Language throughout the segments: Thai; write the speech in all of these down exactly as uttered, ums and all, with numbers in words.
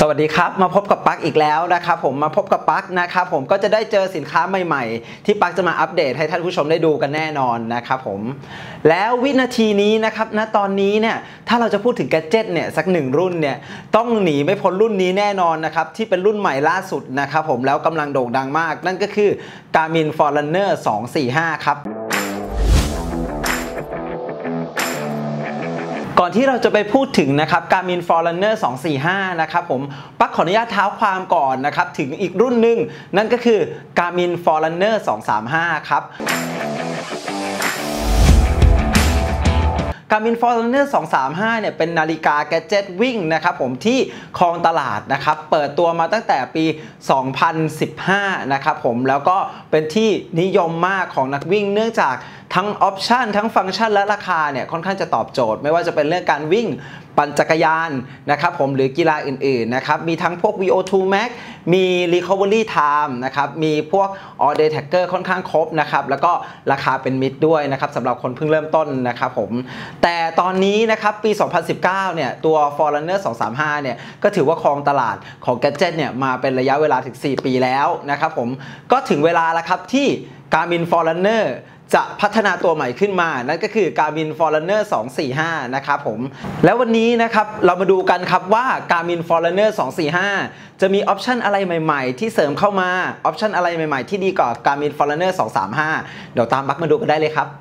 สวัสดีครับมาพบกับปั๊กอีกแล้วนะครับผมมาพบกับปั๊กนะครับผมก็จะได้เจอสินค้าใหม่ๆที่ปั๊กจะมาอัปเดตให้ท่านผู้ชมได้ดูกันแน่นอนนะครับผมแล้ววินาทีนี้นะครับณตอนนี้เนี่ยถ้าเราจะพูดถึงแกดเจ็ตเนี่ยสักหนึ่งรุ่นเนี่ยต้องหนีไม่พ้นรุ่นนี้แน่นอนนะครับที่เป็นรุ่นใหม่ล่าสุดนะครับผมแล้วกำลังโด่งดังมากนั่นก็คือ Garmin Forerunner สองสี่ห้าครับก่อนที่เราจะไปพูดถึงนะครับ Garmin Forerunner สองสี่ห้านะครับผมปั๊กขออนุญาตเท้าความก่อนนะครับถึงอีกรุ่นหนึ่งนั่นก็คือ Garmin Forerunner สองสามห้าครับ Garmin Forerunner สองสามห้าเนี่ยเป็นนาฬิกาแกดเจ็ตวิ่งนะครับผมที่ครองตลาดนะครับเปิดตัวมาตั้งแต่ปีสองพันสิบห้านะครับผมแล้วก็เป็นที่นิยมมากของนักวิ่งเนื่องจากทั้งออปชันทั้งฟังก์ชันและราคาเนี่ยค่อนข้างจะตอบโจทย์ไม่ว่าจะเป็นเรื่องการวิ่งปั่นจักรยานนะครับผมหรือกีฬาอื่นๆนะครับมีทั้งพวก วี โอ ทู Max มี Recovery Time นะครับมีพวก All Day Tracker ค่อนข้างครบนะครับแล้วก็ราคาเป็นมิตรด้วยนะครับสำหรับคนเพิ่งเริ่มต้นนะครับผมแต่ตอนนี้นะครับปีสองพันสิบเก้าเนี่ยตัว Forerunner สองสามห้าเนี่ยก็ถือว่าครองตลาดของแกดเจ็ตเนี่ยมาเป็นระยะเวลาถึงสี่ปีแล้วนะครับผมก็ถึงเวลาแล้วครับที่ Garmin Forerunnerจะพัฒนาตัวใหม่ขึ้นมานั่นก็คือ Garmin Forerunner สองสี่ห้านะครับผมแล้ววันนี้นะครับเรามาดูกันครับว่า Garmin Forerunner สองสี่ห้าจะมีออปชันอะไรใหม่ๆที่เสริมเข้ามาออปชันอะไรใหม่ๆที่ดีกว่า Garmin Forerunner สองสามห้าเดี๋ยวตามบักมาดูกันได้เลยครับ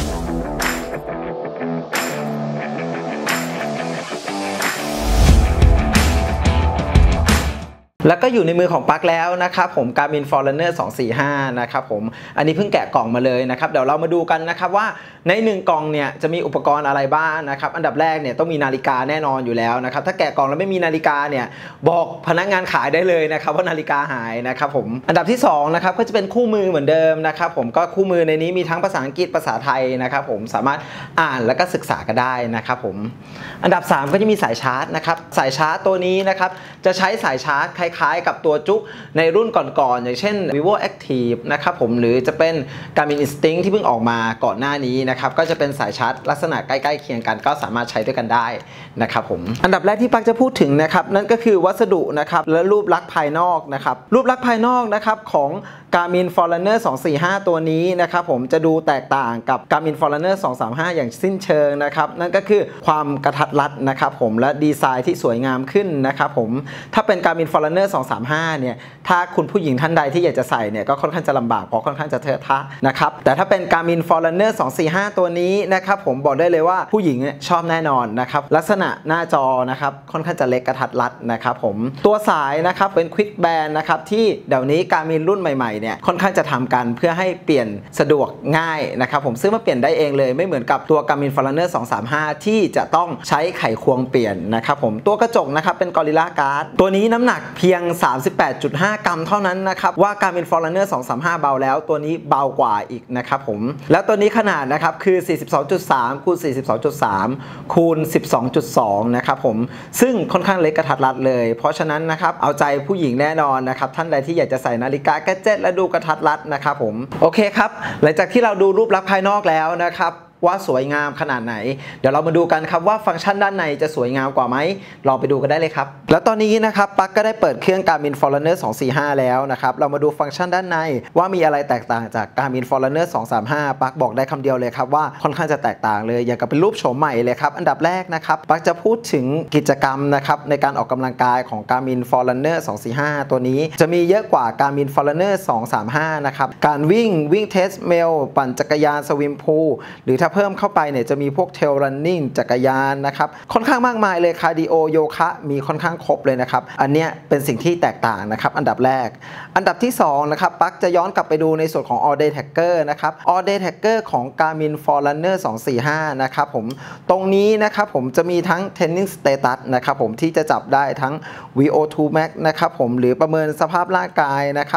แล้วก็อยู่ในมือของปั๊กแล้วนะครับผม Garmin Forerunner สองสี่ห้านะครับผมอันนี้เพิ่งแกะกล่องมาเลยนะครับเดี๋ยวเรามาดูกันนะครับว่าในหนึ่งกล่องเนี่ยจะมีอุปกรณ์อะไรบ้างนะครับอันดับแรกเนี่ยต้องมีนาฬิกาแน่นอนอยู่แล้วนะครับถ้าแกะกล่องแล้วไม่มีนาฬิกาเนี่ยบอกพนักงานขายได้เลยนะครับว่านาฬิกาหายนะครับผมอันดับที่สองนะครับก็จะเป็นคู่มือเหมือนเดิมนะครับผมก็คู่มือในนี้มีทั้งภาษาอังกฤษภาษาไทยนะครับผมสามารถอ่านแล้วก็ศึกษากันได้นะครับผมอันดับสามก็จะมีสายชาร์จนะครับสายชาร์จตัวนี้นะครับจะใช้สายชาร์จคล้ายๆกับตัวจุ๊กในรุ่นก่อนๆอย่างเช่น Vivo Active นะครับผมหรือจะเป็น Garmin Instinct ที่เพิ่งออกมาก่อนหน้านี้นะครับก็จะเป็นสายชาร์จลักษณะใกล้ๆเคียงกันก็สามารถใช้ด้วยกันได้นะครับผมอันดับแรกที่ปั๊กจะพูดถึงนะครับนั่นก็คือวัสดุนะครับและรูปลักษณ์ภายนอกนะครับรูปลักษณ์ภายนอกนะครับของ Garmin Forerunner สองสี่ห้าตัวนี้นะครับผมจะดูแตกต่างกับ Garmin Forerunner สองสามห้าอย่างสิ้นเชิงนะครับนั่นก็คือความกระทัดรัดนะครับผมและดีไซน์ที่สวยงามขึ้นนะครับผมถ้าเป็น Garmin Forerunner สองสามห้าเนี่ยถ้าคุณผู้หญิงท่านใดที่อยากจะใส่เนี่ยก็ค่อนข้างจะลำบากเพราะค่อนข้างจะเทอะทะนะครับแต่ถ้าเป็น Garmin Forerunner สองสี่ห้าตัวนี้นะครับผมบอกได้เลยว่าผู้หญิงชอบแน่นอนนะครับลักษณะหน้าจอนะครับค่อนข้างจะเล็กกระทัดรัดนะครับผมตัวสายนะครับเป็น Quick Band นะครับที่เดี๋ยวนี้ Garmin รุ่นใหม่ๆเนี่ยค่อนข้างจะทำกันเพื่อให้เปลี่ยนสะดวกง่ายนะครับผมซื้อมาเปลี่ยนได้เองเลยไม่เหมือนกับตัว Garmin Forerunner สองสามห้าที่จะต้องใช้ไขควงเปลี่ยนนะครับผมตัวกระจกนะครับเป็น Gorilla Glass ตัวนี้น้ำหนักเพียง สามสิบแปดจุดห้า กรัมเท่านั้นนะครับว่า Garmin Forerunner สองสามห้าเบาแล้วตัวนี้เบากว่าอีกนะครับผมแล้วตัวนี้ขนาดนะครับคือ สี่สิบสองจุดสาม คูณ สี่สิบสองจุดสาม คูณ สิบสองจุดสอง นะครับผมซึ่งค่อนข้างเล็กกระทัดรัดเลยเพราะฉะนั้นนะครับเอาใจผู้หญิงแน่นอนนะครับท่านใดที่อยากจะใส่นาฬิกาแกดเจ็ตและดูกระทัดรัดนะครับผมโอเคครับหลังจากที่เราดูรูปลักษณ์ภายนอกแล้วนะครับว่าสวยงามขนาดไหนเดี๋ยวเรามาดูกันครับว่าฟังก์ชันด้านในจะสวยงามกว่าไหมลองไปดูกันได้เลยครับแล้วตอนนี้นะครับปั๊กก็ได้เปิดเครื่อง Garmin Forerunner สองสี่ห้าแล้วนะครับเรามาดูฟังก์ชันด้านในว่ามีอะไรแตกต่างจาก Garmin Forerunner สองสามห้าปั๊กบอกได้คำเดียวเลยครับว่าค่อนข้างจะแตกต่างเลยอย่างกับเป็นรูปโฉมใหม่เลยครับอันดับแรกนะครับปั๊กจะพูดถึงกิจกรรมนะครับในการออกกำลังกายของ Garmin Forerunner สองสี่ห้าตัวนี้จะมีเยอะกว่า Garmin Forerunner สองสามห้านะครับการวิ่งวิ่งเทสเมลปั่นจักรยานสวิมพูลหรือถ้าเพิ่มเข้าไปเนี่ยจะมีพวกเทรลรันนิ่งจักรยานนะครับค่อนข้างมากมายเลยคาร์ดิโอโยคะมีค่อนข้างครบเลยนะครับอันเนี้ยเป็นสิ่งที่แตกต่างนะครับอันดับแรกอันดับที่สองนะครับปั๊กจะย้อนกลับไปดูในส่วนของ All Day Tracker นะครับ All Day Tracker ของ Garmin Forerunner สองสี่ห้านะครับผมตรงนี้นะครับผมจะมีทั้ง Training Status นะครับผมที่จะจับได้ทั้ง วี โอ ทู Max นะครับผมหรือประเมินสภาพร่างกายนะครับ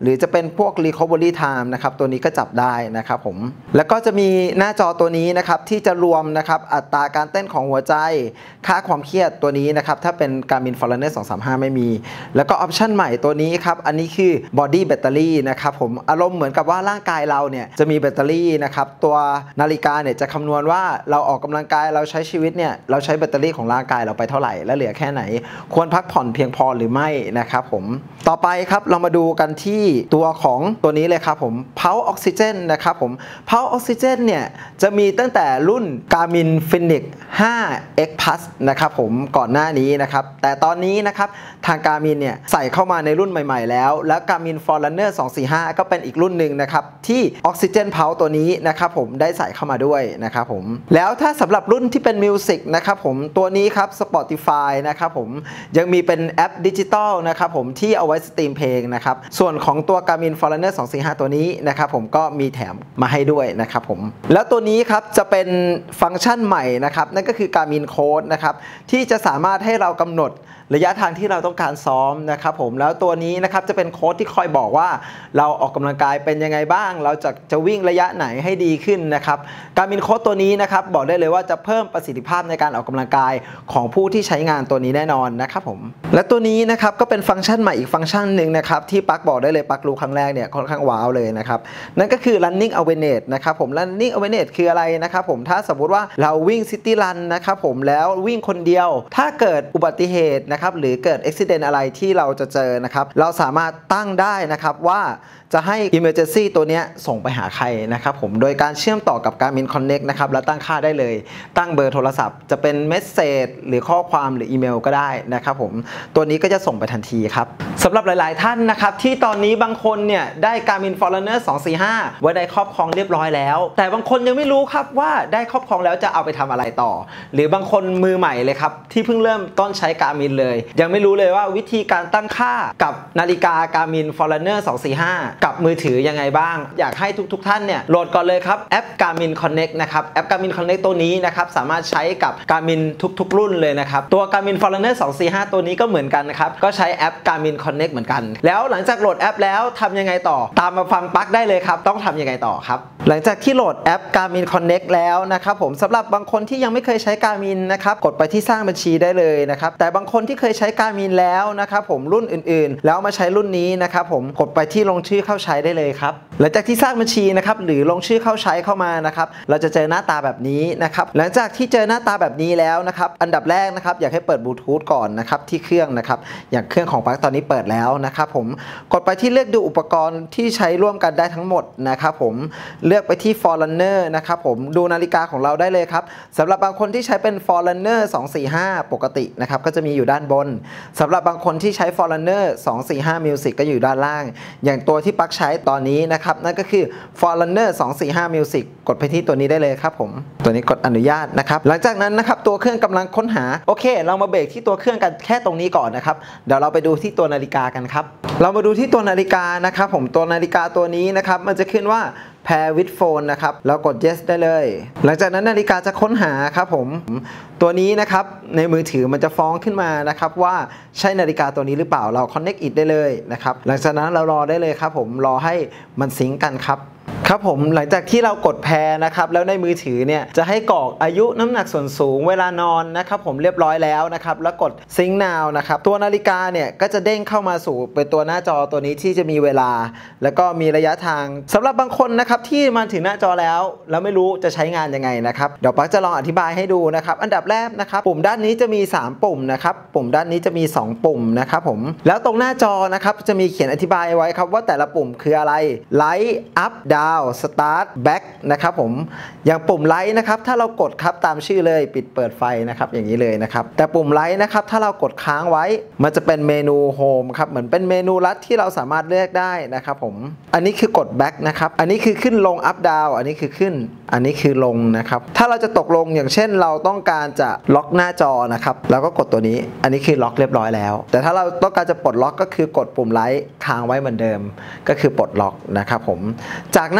หรือจะเป็นพวก recovery time นะครับตัวนี้ก็จับได้นะครับผมแล้วก็จะมีหน้าจอตัวนี้นะครับที่จะรวมนะครับอัตราการเต้นของหัวใจค่าความเครียดตัวนี้นะครับถ้าเป็น Garmin Forerunner สองสามห้าไม่มีแล้วก็ออปชันใหม่ตัวนี้ครับอันนี้คือ body battery นะครับผมอารมณ์เหมือนกับว่าร่างกายเราเนี่ยจะมีแบตเตอรี่นะครับตัวนาฬิกาเนี่ยจะคำนวณว่าเราออกกำลังกายเราใช้ชีวิตเนี่ยเราใช้แบตเตอรี่ของร่างกายเราไปเท่าไหร่และเหลือแค่ไหนควรพักผ่อนเพียงพอหรือไม่นะครับผมต่อไปครับเรามาดูกันที่ตัวของตัวนี้เลยครับผม Pulse Oxygen นะครับผม Pulse Oxygen เนี่ยจะมีตั้งแต่รุ่น Garmin Fenix ไฟว์ เอ็กซ์ Plus นะครับผมก่อนหน้านี้นะครับแต่ตอนนี้นะครับทาง Garmin เนี่ยใส่เข้ามาในรุ่นใหม่ๆแล้วแล้ว Garmin Forerunner สองสี่ห้าก็เป็นอีกรุ่นหนึ่งนะครับที่ Oxygen Pulse ตัวนี้นะครับผมได้ใส่เข้ามาด้วยนะครับผมแล้วถ้าสำหรับรุ่นที่เป็น Music นะครับผมตัวนี้ครับ Spotify นะครับผมยังมีเป็นแอปดิจิตอลนะครับผมที่เอาไว้สตรีมเพลงนะครับส่วนของตัว Garmin Forerunner สองสี่ห้าตัวนี้นะครับผมก็มีแถมมาให้ด้วยนะครับผมแล้วตัวนี้ครับจะเป็นฟังก์ชันใหม่นะครับนั่นก็คือ Garmin Code นะครับที่จะสามารถให้เรากำหนดระยะทางที่เราต้องการซ้อมนะครับผมแล้วตัวนี้นะครับจะเป็นโค้ดที่คอยบอกว่าเราออกกำลังกายเป็นยังไงบ้างเราจะจะวิ่งระยะไหนให้ดีขึ้นนะครับGarmin Codeตัวนี้นะครับบอกได้เลยว่าจะเพิ่มประสิทธิภาพในการออกกำลังกายของผู้ที่ใช้งานตัวนี้แน่นอนนะครับผมและตัวนี้นะครับก็เป็นฟังก์ชันใหม่อีกฟังก์ชันหนึ่งนะครับที่ปักบอกได้เลยปักรู้ครั้งแรกเนี่ยค่อนข้างว้าวเลยนะครับนั่นก็คือ running awareness นะครับผม running awareness คืออะไรนะครับผมถ้าสมมุติว่าเราวิ่ง city run นะครับผมแล้ววิ่งคนเดียวถ้าเกิดอุบัติเหตุนะครับหรือเกิดอุบัติเหตุอะไรที่เราจะเจอนะครับเราสามารถตั้งได้นะครับว่าจะให้ emergency ตัวนี้ส่งไปหาใครนะครับผมโดยการเชื่อมต่อกับ Garmin Connect นะครับแล้วตั้งค่าได้เลยตั้งเบอร์โทรศัพท์จะเป็นเมสเซจหรือข้อความหรืออีเมลก็ได้นะครับผมตัวนี้ก็จะส่งไปทันทีครับสำหรับหลายๆท่านนะครับที่ตอนนี้บางคนเนี่ยได้ Garmin Forerunner สองสี่ห้าไว้ได้ครอบครองเรียบร้อยแล้วแต่บางคนยังไม่รู้ครับว่าได้ครอบครองแล้วจะเอาไปทำอะไรต่อหรือบางคนมือใหม่เลยครับที่เพิ่งเริ่มต้นใช้ Garmin เลยยังไม่รู้เลยว่าวิธีการตั้งค่ากับนาฬิกา Garmin Forerunner สองสี่ห้ากับมือถือยังไงบ้างอยากให้ทุกๆท่านเนี่ยโหลดก่อนเลยครับแอป Garmin Connect นะครับแอป Garmin Connect ตัวนี้นะครับสามารถใช้กับ Garmin ทุกๆรุ่นเลยนะครับตัว Garmin Forerunner สองสี่ห้าตัวนี้ก็เหมือนกันนะครับก็ใช้แอป Garmin Connect เหมือนกันแล้วหลังจากโหลดแอปแล้วทำยังไงต่อตามมาฟังปักได้เลยครับต้องทำยังไงต่อครับหลังจากที่โหลดแอป Garmin Connect แล้วนะครับผมสำหรับบางคนที่ยังไม่เคยใช้ Garmin นะครับกดไปที่สร้างบัญชีได้เลยนะครับแต่บางคนที่เคยใช้ Garmin แล้วนะครับผมรุ่นอื่นๆแล้วมาใช้รุ่นนี้นะครับผมกดไปที่ลงชื่อเข้าใช้ได้เลยครับหลังจากที่สร้างบัญชีนะครับหรือลงชื่อเข้าใช้เข้ามานะครับเราจะเจอหน้าตาแบบนี้นะครับหลังจากที่เจอหน้าตาแบบนี้แล้วนะครับอันดับแรกนะครับอยากให้เปิดบลูทูธก่อนนะครับที่เครื่องนะครับอย่างเครื่องของปักตอนนี้เปิดแล้วนะครับผมกดไปที่เลือกดูอุปกรณ์ที่ใช้ร่วมกันได้ทั้งหมดนะครับผมเลือกไปที่ Forerunner นะครับผมดูนาฬิกาของเราได้เลยครับสำหรับบางคนที่ใช้เป็น Forerunner สองสี่ห้าปกตินะครับก็จะมีอยู่ด้านบนสำหรับบางคนที่ใช้ Forerunner สองสี่ห้า Music ก็อยู่ด้านล่างอย่างตัวที่ปักใช้ตอนนี้นะครับนั่นก็คือ Forerunner สองสี่ห้า Music กดไปที่ตัวนี้ได้เลยครับผมตัวนี้กดอนุญาตนะครับหลังจากนั้นนะครับตัวเครื่องกำลังค้นหาโอเคเรามาเบรกที่ตัวเครื่องกันแค่ตรงนี้ก่อนนะครับเดี๋ยวเราไปดูที่ตัวนาฬิกากันครับเรามาดูที่ตัวนาฬิกานะครับผมตัวนาฬิกาตัวนี้นะครับมันจะขึ้นว่า Pair with phone นะครับเรากด yes ได้เลยหลังจากนั้นนาฬิกาจะค้นหาครับผมตัวนี้นะครับในมือถือมันจะฟ้องขึ้นมานะครับว่าใช่นาฬิกาตัวนี้หรือเปล่าเรา connect it ได้เลยนะครับหลังจากนั้นเรารอได้เลยครับผมรอให้มันซิงค์กันครับครับผมหลังจากที่เรากดแพร์นะครับแล้วในมือถือเนี่ยจะให้กรอกอายุน้ำหนักส่วนสูงเวลานอนนะครับผมเรียบร้อยแล้วนะครับแล้วกด Sync Now นะครับตัวนาฬิกาเนี่ยก็จะเด้งเข้ามาสู่เป็นตัวหน้าจอตัวนี้ที่จะมีเวลาแล้วก็มีระยะทางสำหรับบางคนนะครับที่มาถึงหน้าจอแล้วแล้วไม่รู้จะใช้งานยังไงนะครับเดี๋ยวปักจะลองอธิบายให้ดูนะครับอันดับแรกนะครับปุ่มด้านนี้จะมีสามปุ่มนะครับปุ่มด้านนี้จะมีสองปุ่มนะครับผมแล้วตรงหน้าจอนะครับจะมีเขียนอธิบายไว้ครับว่าแต่ละปุ่มคืออะไร Light Up Down Start Back นะครับผมอย่างปุ่มไลท์นะครับถ้าเรากดครับตามชื่อเลยปิดเปิดไฟนะครับอย่างนี้เลยนะครับแต่ปุ่มไลท์นะครับถ้าเรากดค้างไว้มันจะเป็นเมนูโฮมครับเหมือนเป็นเมนูลัดที่เราสามารถเลือกได้นะครับผมอันนี้คือกด Back นะครับอันนี้คือขึ้นลง Up Down อันนี้คือขึ้นอันนี้คือลงนะครับถ้าเราจะตกลงอย่างเช่นเราต้องการจะล็อกหน้าจอนะครับเราก็กดตัวนี้อันนี้คือล็อกเรียบร้อยแล้วแต่ถ้าเราต้องการจะปลดล็อกก็คือกดปุ่มไลท์ค้างไว้เหมือนเดิมก็คือปลดล็อกนะครับผมจากนั้น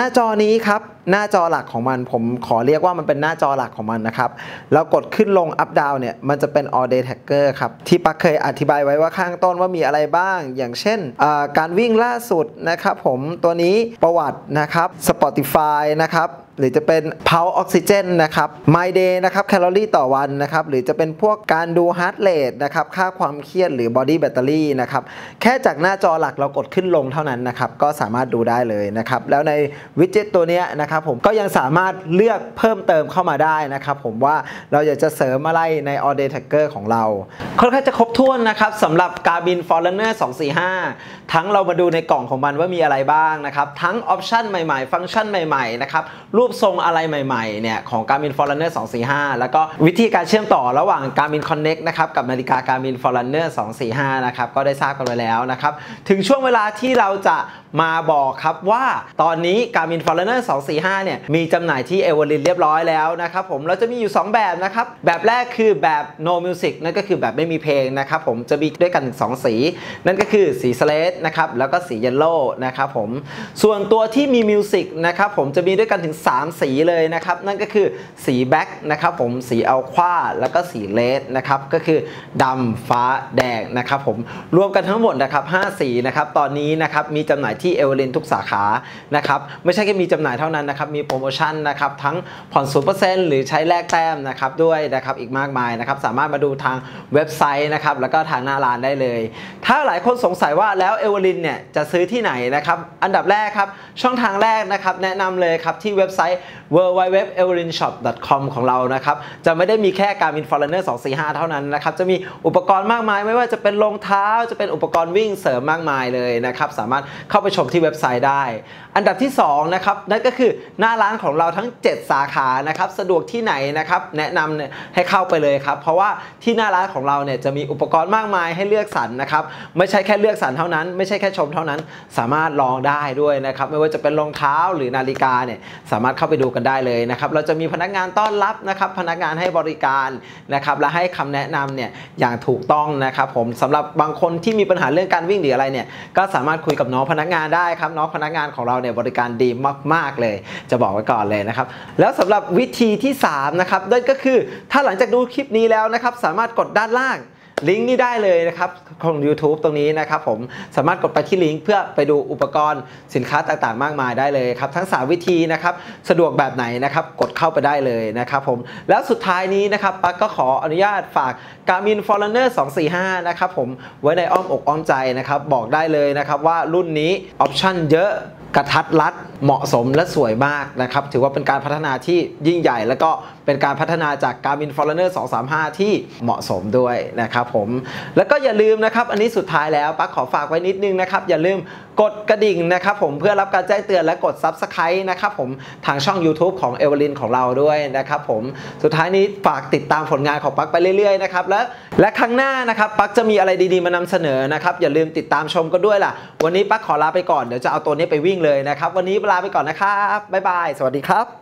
น้าจอนี้ครับหน้าจอหลักของมันผมขอเรียกว่ามันเป็นหน้าจอหลักของมันนะครับแล้วกดขึ้นลง up down เนี่ยมันจะเป็น all day tracker ครับที่ปักเคยอธิบายไว้ว่าข้างต้นว่ามีอะไรบ้างอย่างเช่นการวิ่งล่าสุดนะครับผมตัวนี้ประวัตินะครับ Spotify นะครับหรือจะเป็น Pulse Oxygen นะครับ My Day นะครับแคลอรี่ต่อวันนะครับหรือจะเป็นพวกการดู Heart Rate นะครับค่าความเครียดหรือ Body Battery นะครับแค่จากหน้าจอหลักเรากดขึ้นลงเท่านั้นนะครับก็สามารถดูได้เลยนะครับแล้วในวิดเจ็ตตัวนี้นะครับผมก็ยังสามารถเลือกเพิ่มเติมเข้ามาได้นะครับผมว่าเราอยากจะเสริมอะไรใน All Day Tracker ของเราค่อนข้างจะครบถ้วนนะครับสำหรับ Garmin Forerunner สองสี่ห้าทั้งเรามาดูในกล่องของมันว่ามีอะไรบ้างนะครับทั้งออปชันใหม่ๆฟังก์ชันใหม่ๆนะครับรูปทรงอะไรใหม่ๆเนี่ยของ Garmin Forerunner สองสี่ห้าแล้วก็วิธีการเชื่อมต่อระหว่าง Garmin Connect นะครับกับนาฬิกา Garmin Forerunner สองสี่ห้านะครับก็ได้ทราบกันไปแล้วนะครับถึงช่วงเวลาที่เราจะมาบอกครับว่าตอนนี้ Garmin Forerunner สองสี่ห้าเนี่ยมีจำหน่ายที่ Everlin เรียบร้อยแล้วนะครับผมเราจะมีอยู่สองแบบนะครับแบบแรกคือแบบ no music นั่นก็คือแบบไม่มีเพลงนะครับผมจะมีด้วยกันสองสีนั่นก็คือสี Slate นะครับแล้วก็สี Yellow นะครับผมส่วนตัวที่มีมิวสิกนะครับผมจะมีด้วยกันถึงสามสีเลยนะครับนั่นก็คือสีแบ็คนะครับผมสีอัลควาแล้วก็สีเลดนะครับก็คือดำฟ้าแดงนะครับผมรวมกันทั้งหมดนะครับห้าสีนะครับตอนนี้นะครับมีจำหน่ายที่เอเวอร์ลินทุกสาขานะครับไม่ใช่แค่มีจำหน่ายเท่านั้นนะครับมีโปรโมชั่นนะครับทั้งผ่อน ศูนย์เปอร์เซ็นต์ หรือใช้แลกแต้มนะครับด้วยนะครับอีกมากมายนะครับสามารถมาดูทางเว็บไซต์นะครับแล้วก็ทางหน้าร้านได้เลยถ้าหลายคนสงสัยว่าแล้วเอเวอร์ลินเนี่ยจะซื้อที่ไหนนะครับอันดับแรกครับช่องทางแรกนะครับแนะนำเลยครับที่เว็บไซต์ ดับเบิลยู ดับเบิลยู ดับเบิลยู ดอท เอเวอร์ลินช็อป ดอท คอม ของเรานะครับจะไม่ได้มีแค่ Garmin Forerunner สองสี่ห้าเท่านั้นนะครับจะมีอุปกรณ์มากมายไม่ว่าจะเป็นรองเท้าจะเป็นอุปกรณ์วิ่งเสริมมากมายเลยนะครับสามารถเข้าไปชมที่เว็บไซต์ได้อันดับที่สองนะครับนั่นก็คือหน้าร้านของเราทั้งเจ็ดสาขานะครับสะดวกที่ไหนนะครับแนะนำให้เข้าไปเลยครับเพราะว่าที่หน้าร้านของเราเนี่ยจะมีอุปกรณ์มากมายให้เลือกสรรนะครับไม่ใช่แค่เลือกสรรเท่านั้นไม่ใช่แค่ชมเท่านั้นสามารถลองได้ด้วยนะครับไม่ว่าจะเป็นรองเท้าหรือนาฬิกาเนี่ยสามารถเข้าไปดูกันได้เลยนะครับเราจะมีพนักงานต้อนรับนะครับพนักงานให้บริการนะครับและให้คำแนะนำเนี่ยอย่างถูกต้องนะครับผมสำหรับบางคนที่มีปัญหาเรื่องการวิ่งหรืออะไรเนี่ยก็สามารถคุยกับน้องพนักงานได้ครับน้องพนักงานของเราเนี่ยบริการดีมากๆเลยจะบอกไว้ก่อนเลยนะครับแล้วสำหรับวิธีที่สามนะครับนั่นก็คือถ้าหลังจากดูคลิปนี้แล้วนะครับสามารถกดด้านล่างลิงก์นี้ได้เลยนะครับของ YouTube ตรงนี้นะครับผมสามารถกดไปที่ลิงก์เพื่อไปดูอุปกรณ์สินค้าต่างๆมากมายได้เลยครับทั้งสามวิธีนะครับสะดวกแบบไหนนะครับกดเข้าไปได้เลยนะครับผมแล้วสุดท้ายนี้นะครับปั๊กก็ขออนุญาตฝาก Garmin Forerunner สองสี่ห้านะครับผมไว้ในอ้อมอกอ้อมใจนะครับบอกได้เลยนะครับว่ารุ่นนี้ออปชั่นเยอะกระทัดรัดเหมาะสมและสวยมากนะครับถือว่าเป็นการพัฒนาที่ยิ่งใหญ่แล้วก็เป็นการพัฒนาจาก Garmin Forerunner สองสามห้าที่เหมาะสมด้วยนะครับผมแล้วก็อย่าลืมนะครับอันนี้สุดท้ายแล้วปั๊กขอฝากไว้นิดนึงนะครับอย่าลืมกดกระดิ่งนะครับผมเพื่อรับการแจ้งเตือนและกด ซับสไครบ์ นะครับผมทางช่อง YouTube ของ Everlin ของเราด้วยนะครับผมสุดท้ายนี้ฝากติดตามผลงานของปั๊กไปเรื่อยๆนะครับและและครั้งหน้านะครับปั๊กจะมีอะไรดีๆมานำเสนอนะครับอย่าลืมติดตามชมกันด้วยล่ะวันนี้ปั๊กขอลาไปก่อนเดี๋ยวจะเอาตัวนี้ไปวิ่งเลยนะครับวันนี้ลาไปก่อนนะครับบ๊ายบายสวัสดีครับ